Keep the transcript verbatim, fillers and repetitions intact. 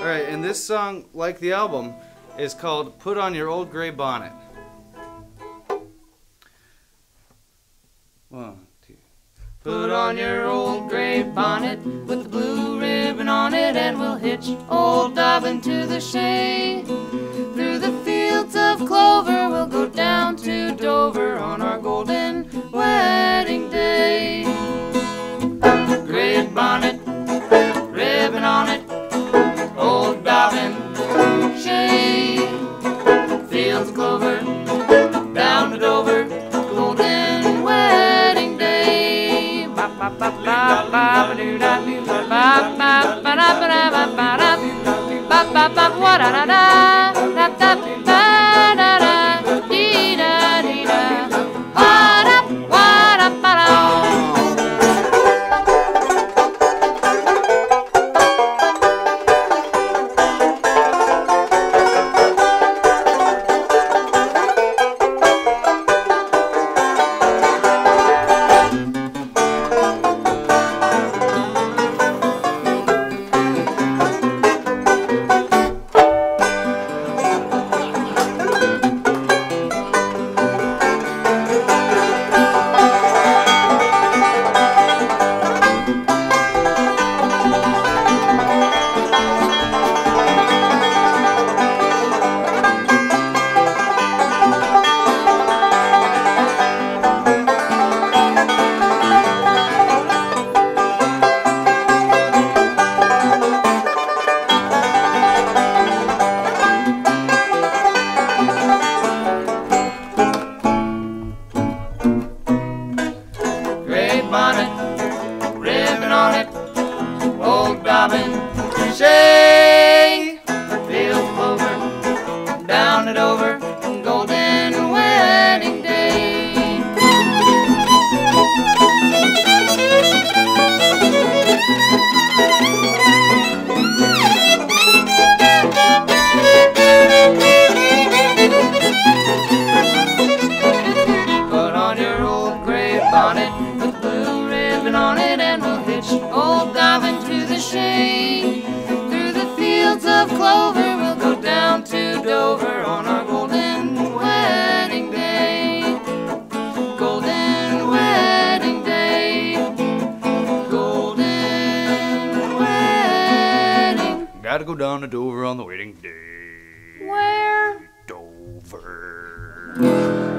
Alright, and this song, like the album, is called Put on Your Old Gray Bonnet. One, two. Put on your old gray bonnet with the blue ribbon on it, and we'll hitch old Dobbin to the shay. Through the fields of clover we'll go down to Dover on our golden wedding day. Gray bonnet, ribbon on it, old Dobbin, shay. Fields of clover, down to Dover, golden wedding day. Ba ba ba ba ba doo da doo ba ba ba ba da ba da ba ba da ba ba ba wa da da da da da ba da da dee da dee da wa da wa da ba da. Bonnet, ribbon on it, old Dobbin, shay. Fields of clover, down to Dover, golden wedding day. Put on your old gray bonnet with blue ribbon on it, and we'll hitch old Dobbin to the shay. Through the fields of clover we'll go down to Dover on our golden wedding day. Golden wedding day. Golden wedding. Gotta go down to Dover on the wedding day. Where? Dover.